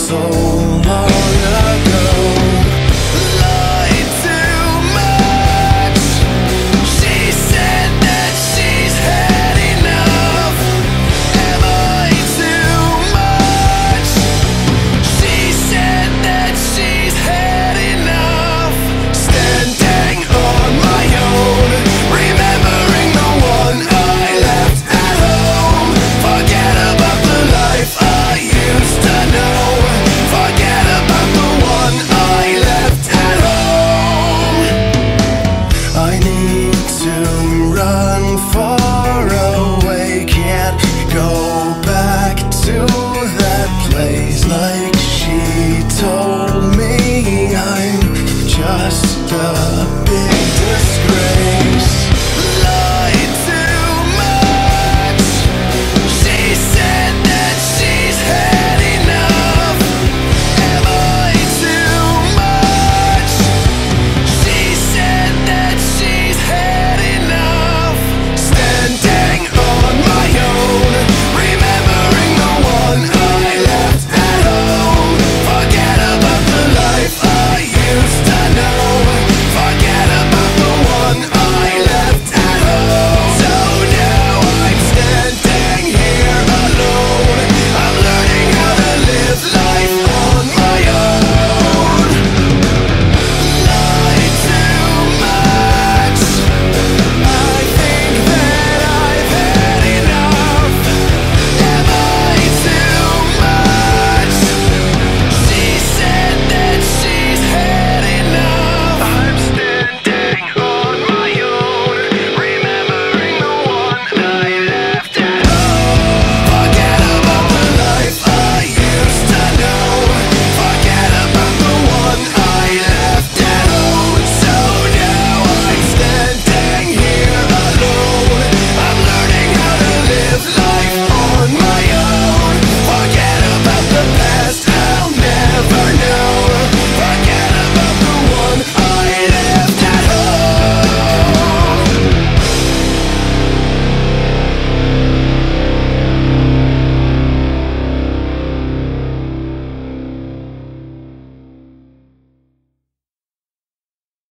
so long ago. Lied too much. She said that she's had enough. Am I too much? She said that she's had enough. Standing on my own, remembering the one I left at home. Forget about the life I used to know. Forget about the one I left at home. I need to run far away. Can't go back to that place like